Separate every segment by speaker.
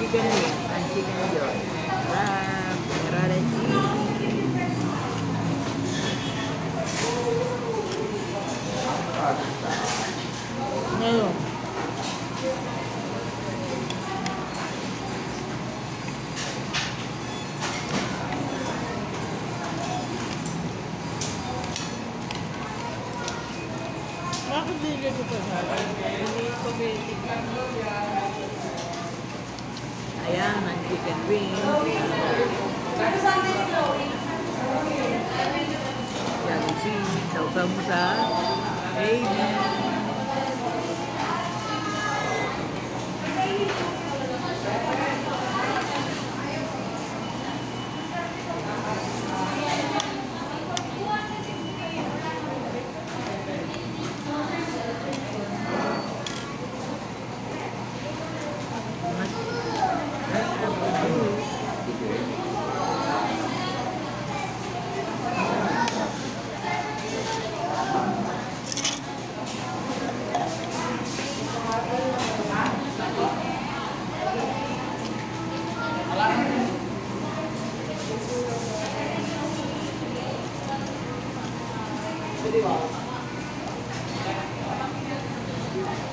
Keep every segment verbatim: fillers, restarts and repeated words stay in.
Speaker 1: chicken wings and chicken joy. Sarap. Merada cheese. Ngayon. Bakit hindi ko pa sa hindi ko ayan, ang chicken wings. Yummy cheese. Sausaw mo sa baby.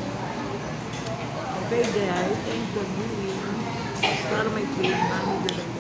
Speaker 1: Okay guys, thanks for viewing. Para may plate namin